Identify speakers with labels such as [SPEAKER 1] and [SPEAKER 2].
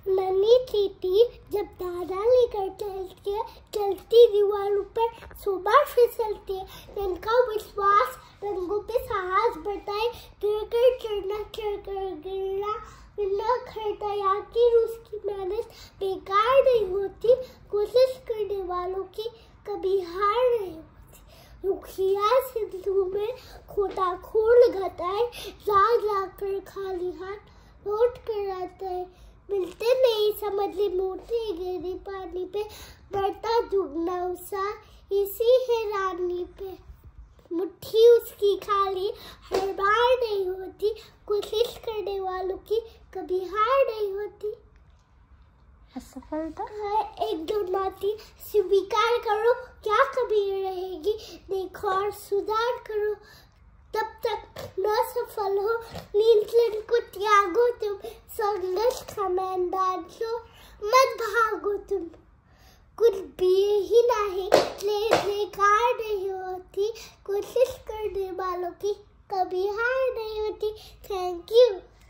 [SPEAKER 1] नन्ही चींटी जब दाना लेकर चलती दीवारों पर सुबह फिसलती है। जिनका विश्वास रंगों पे साहस बढ़ता है, गिरकर चढ़ना चढ़कर गिरना बिना खड़ाया की उसकी मेहनत बेकार नहीं होती। कोशिश करने वालों की कभी हार नहीं होती। रुखिया सिंधु में खोटा खोल लगाता है, लाकर खाली हाथ लौट कर आता है। मिलते नहीं समझे मोती गिरी पानी पे, बढ़ता दुगना उत्साह इसी हैरानी पे। मुट्ठी उसकी खाली हर बार नहीं होती, कोशिश करने वालों की कभी हार नहीं होती।
[SPEAKER 2] असफलता
[SPEAKER 1] एक दो नाती स्वीकार करो, क्या कभी रहेगी, देखो और सुधार करो। तब तक न सफल हो, नींद को त्यागो तुम, संघर्ष का मैदान लो, मत भागो तुम। कुछ भी ही नहीं, बेकार नहीं होती, कोशिश करने वालों की कभी हार नहीं होती। Thank you.